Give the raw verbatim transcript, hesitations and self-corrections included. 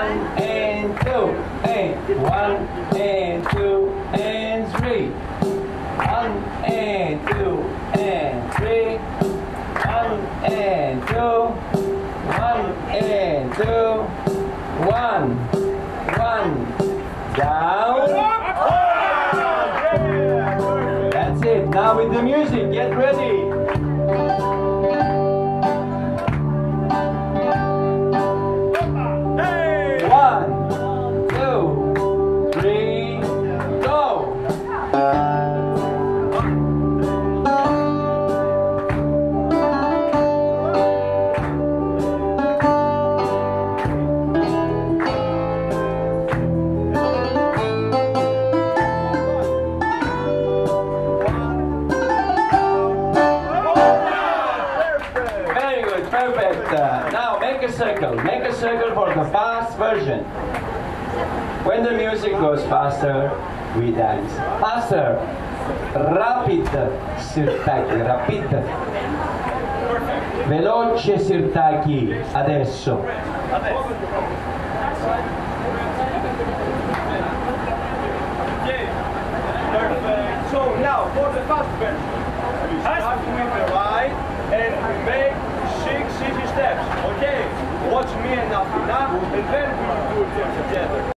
One and two, and one and two and three. One and two and three. One and two. One and two. One. One. Down. That's it. Now with the music, get ready. One, two, three, go! Very good, perfect. Uh, now make a circle. Make a circle for the fast version. When the music goes faster, we dance. Faster. Rapid sirtaki. Rapid. Veloce sirtaki. Adesso. Okay. Perfect. So now for the fast version, we start with the right and we make six easy steps. Okay. Watch me and Afina, and then we will do it together.